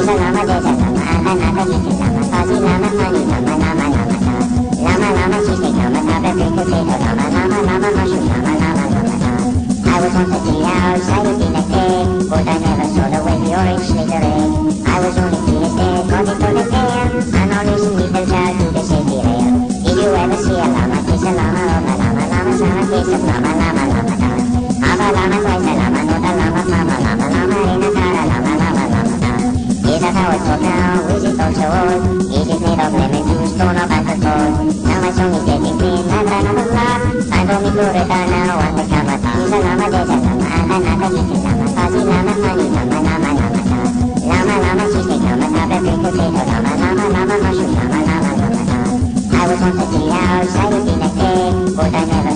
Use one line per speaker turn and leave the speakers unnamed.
Isa lama desa lama ada nada kiki lama Fazi lama fani lama lama lama ta Lama lama cheesecake lama tabe baked potato lama lama lama mushroom lama lama lama ta I was once a tea outside of the day but I never saw the way the orange slithered egg I was only 3 years dead, got it on the tail and always in little child to the safety rail Did you ever see a llama kiss a llama or a llama llama sama kiss a llama llama llama ta Aba llama twice a llama not a llama mama llama llama in a cara llama llama llama ta Is that how it's called now? Is it also old? Is it made of lemon juice, torn up at the cold? Now my song is getting clean and I know the flat Time for me to return now on the camera Is a llama, there's a llama, ada nada kiki llama Fuzzy llama, funny llama, llama, llama ta Llama, llama, cheesecake llama, tabe baked potato llama, llama, llama, mushroom llama, llama, llama ta I was once a tea outside of the day but I never